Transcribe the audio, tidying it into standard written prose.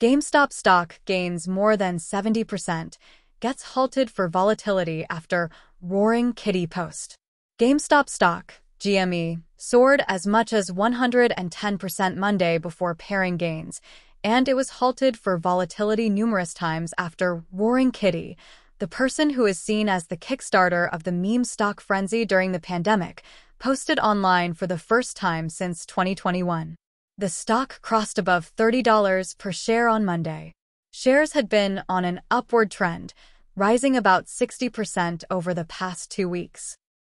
GameStop stock gains more than 70%, gets halted for volatility after roaring kitty post. GameStop stock, GME, soared as much as 110% Monday before pairing gains, and it was halted for volatility numerous times after roaring kitty, the person who is seen as the Kickstarter of the meme stock frenzy during the pandemic, posted online for the first time since 2021. The stock crossed above $30 per share on Monday. Shares had been on an upward trend, rising about 60% over the past 2 weeks.